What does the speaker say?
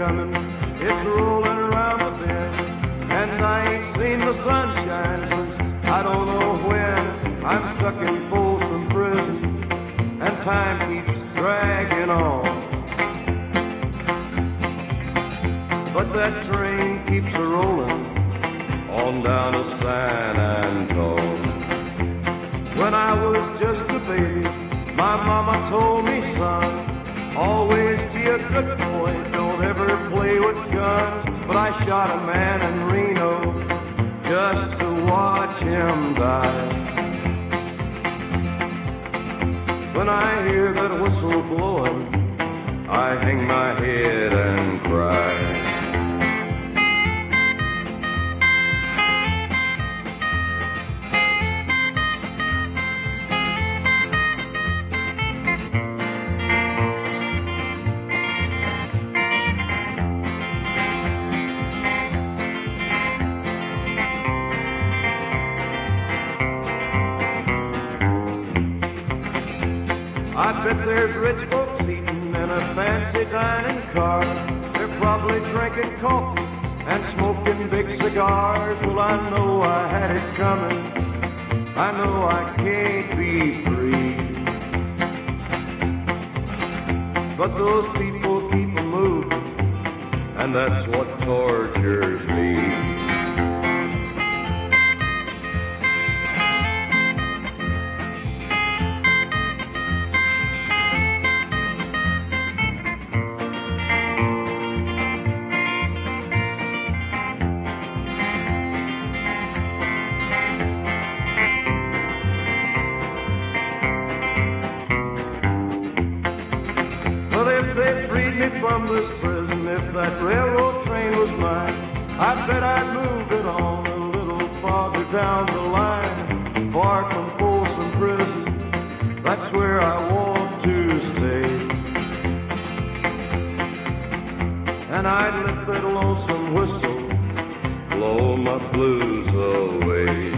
coming, it's rolling around the bend. And I ain't seen the sunshine since I don't know when. I'm stuck in Folsom prison, and time keeps dragging on. But that train keeps a-rolling on down to San Antone. When I was just a baby, my mama told me, son, always be a good boy, don't ever play with guns. But I shot a man in Reno just to watch him die. When I hear that whistle blowing, I hang my head and cry. I bet there's rich folks eating in a fancy dining car. They're probably drinking coffee and smoking big cigars. Well, I know I had it coming, I know I can't be free. But those people keep a moving, and that's what tortures me. Well, if they freed me from this prison, if that railroad train was mine, I bet I'd move it on a little farther down the line, far from Folsom prison. That's where I want to stay. And I'd let that lonesome whistle blow my blues away.